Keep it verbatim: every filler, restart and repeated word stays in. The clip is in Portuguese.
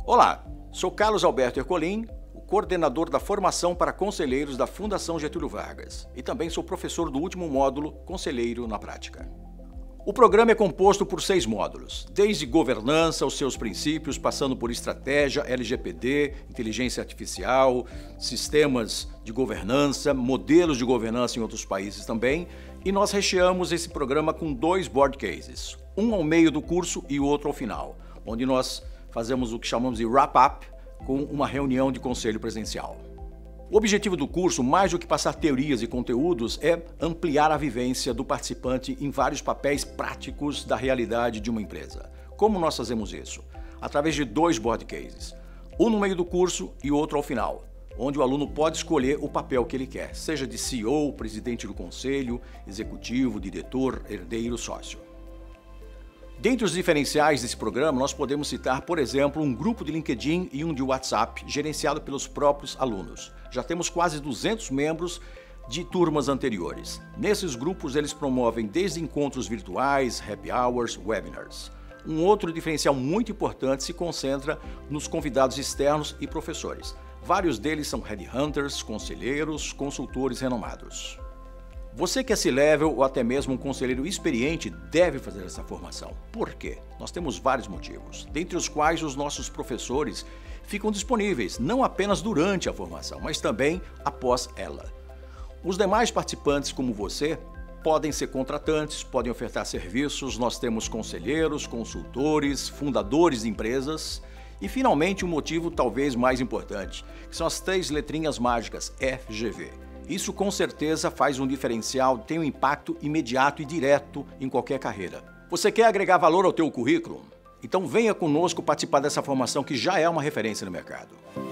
Olá, sou Carlos Alberto Ercolim, o coordenador da formação para conselheiros da Fundação Getúlio Vargas e também sou professor do último módulo Conselheiro na Prática. O programa é composto por seis módulos, desde governança, os seus princípios, passando por estratégia, L G P D, inteligência artificial, sistemas de governança, modelos de governança em outros países também, e nós recheamos esse programa com dois board cases, um ao meio do curso e o outro ao final, onde nós fazemos o que chamamos de wrap-up com uma reunião de conselho presencial. O objetivo do curso, mais do que passar teorias e conteúdos, é ampliar a vivência do participante em vários papéis práticos da realidade de uma empresa. Como nós fazemos isso? Através de dois board cases, um no meio do curso e outro ao final, onde o aluno pode escolher o papel que ele quer, seja de C E O, presidente do conselho, executivo, diretor, herdeiro, sócio. Dentre os diferenciais desse programa, nós podemos citar, por exemplo, um grupo de LinkedIn e um de WhatsApp, gerenciado pelos próprios alunos. Já temos quase duzentos membros de turmas anteriores. Nesses grupos, eles promovem desde encontros virtuais, happy hours, webinars. Um outro diferencial muito importante se concentra nos convidados externos e professores. Vários deles são headhunters, conselheiros, consultores renomados. Você que é C-Level ou até mesmo um conselheiro experiente deve fazer essa formação. Por quê? Nós temos vários motivos, dentre os quais os nossos professores ficam disponíveis não apenas durante a formação, mas também após ela. Os demais participantes, como você, podem ser contratantes, podem ofertar serviços, nós temos conselheiros, consultores, fundadores de empresas e, finalmente, um motivo talvez mais importante, que são as três letrinhas mágicas F G V. Isso com certeza faz um diferencial, tem um impacto imediato e direto em qualquer carreira. Você quer agregar valor ao teu currículo? Então venha conosco participar dessa formação que já é uma referência no mercado.